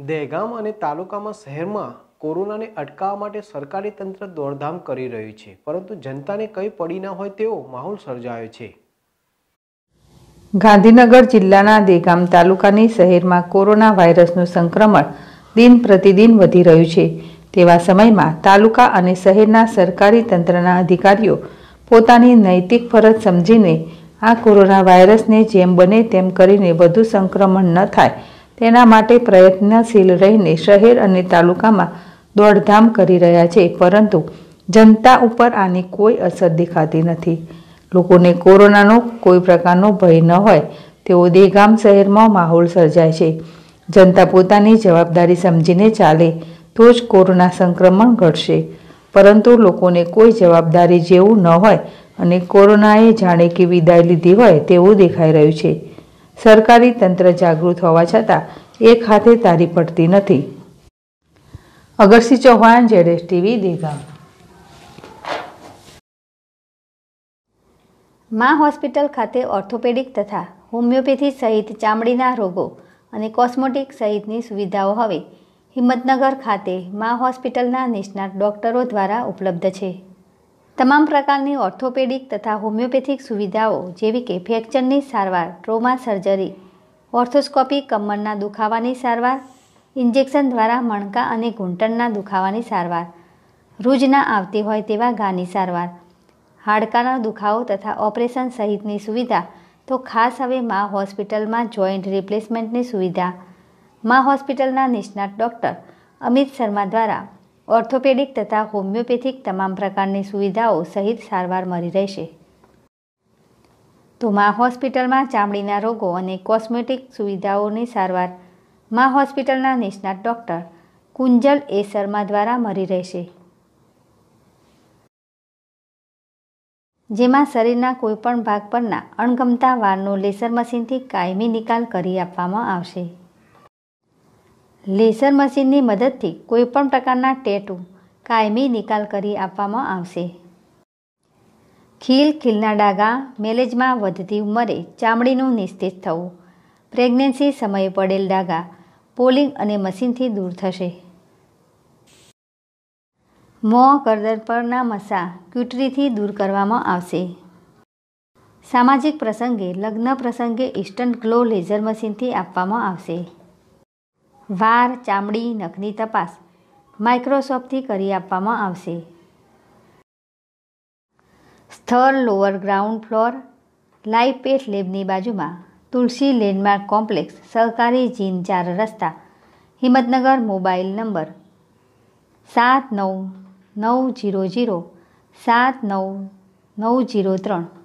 દહેગામ અને તાલુકામાં શહેરમાં કોરોનાને અટકાવવા માટે સરકારી તંત્ર દોડધામ કરી રહ્યું છે, પરંતુ જનતાને કંઈ પડી ન હોય તેવો માહોલ સર્જાયો છે। ગાંધીનગર જિલ્લાના દહેગામ તાલુકાની શહેરમાં કોરોના વાયરસનું સંક્રમણ દિન પ્રતિદિન વધી રહ્યું છે। તેવા સમયમાં તાલુકા અને શહેરના સરકારી તંત્રના અધિકારીઓ પોતાની નૈતિક ફરજ સમજીને આ કોરોના વાયરસને જેમ બને તેમ કરીને વધુ સંક્રમણ ન થાય તેના માટે પ્રયત્નશીલ રહીને શહેર અને તાલુકામાં દોડધામ કરી રહ્યા છે, પરંતુ જનતા ઉપર આની કોઈ અસર દેખાતી નથી। લોકોને કોરોનાનો કોઈ પ્રકારનો ભય ન હોય તેવો દહેગામ શહેરમાં માહોલ સર્જાય છે। જનતા પોતાની જવાબદારી સમજીને ચાલે તો જ કોરોના સંક્રમણ ઘટશે, પરંતુ લોકોને કોઈ જવાબદારી જેવું ન હોય અને કોરોનાએ જાણે કે વિદાય લીધી હોય તેવું દેખાઈ રહ્યું છે। સરકારી તંત્ર જાગૃત હોવા છતાં એક હાથે તારી પડતી નથી। Agarsinh Chauhan, ZS TV, Dehgam. મા હોસ્પિટલ ખાતે ઓર્થોપેડિક તથા હોમિયોપેથી સહિત ચામડીના રોગો અને કોસ્મેટિક સહિતની સુવિધાઓ હવે હિંમતનગર ખાતે મા હોસ્પિટલના નિષ્ણાત ડોક્ટરો દ્વારા ઉપલબ્ધ છે। તમામ પ્રકારની ઓર્થોપેડિક તથા હોમિયોપેથિક સુવિધાઓ જેવી કે ફ્રેક્ચરની સારવાર, ટ્રોમા સર્જરી, ઓર્થોસ્કોપી, કમરના દુખાવાની સારવાર, ઇન્જેક્શન દ્વારા મણકા અને ઘૂંટણના દુખાવાની સારવાર, રૂજ ના આવતી હોય તેવા ઘાની સારવાર, હાડકાનો દુખાવો તથા ઓપરેશન સહિતની સુવિધા તો ખાસ હવે મા હોસ્પિટલમાં જોઈન્ટ રિપ્લેસમેન્ટની સુવિધા મા હોસ્પિટલના નિષ્ણાત ડૉક્ટર અમિત શર્મા દ્વારા ઓર્થોપેડિક તથા હોમિયોપેથિક તમામ પ્રકારની સુવિધાઓ સહિત સારવાર મળી રહેશે। તો મા હોસ્પિટલમાં ચામડીના રોગો અને કોસ્મેટિક સુવિધાઓની સારવાર મા હોસ્પિટલના નિષ્ણાત ડૉક્ટર કુંજલ એ શર્મા દ્વારા મળી રહેશે, જેમાં શરીરના કોઈપણ ભાગ પરના અણગમતા વાળનો લેસર મશીનથી કાયમી નિકાલ કરી આપવામાં આવશે। લેસર મશીનની મદદથી કોઈપણ પ્રકારના ટેટુ કાયમી નિકાલ કરી આપવામાં આવશે। ખીલના ડાઘા, મેલેજમાં વધતી ઉંમરે ચામડીનું નિસ્તેજ થવું, પ્રેગ્નન્સી સમયે પડેલ ડાઘા પોલિંગ અને મશીનથી દૂર થશે। મોં, ગરદન પરના મસા ક્યુટરીથી દૂર કરવામાં આવશે। સામાજિક પ્રસંગે, લગ્ન પ્રસંગે ઇન્સ્ટન્ટ ગ્લો લેસર મશીનથી આપવામાં આવશે। વાળ, ચામડી, નખની તપાસ માઇક્રોસ્કોપથી કરી આપવામાં આવશે। સ્થળ lower ground floor, live path લેબની બાજુમાં તુલસી લેન્ડમાર્ક કોમ્પ્લેક્સ, સહકારી જીન 4 રસ્તા, હિંમતનગર। Mobile number 7990079903।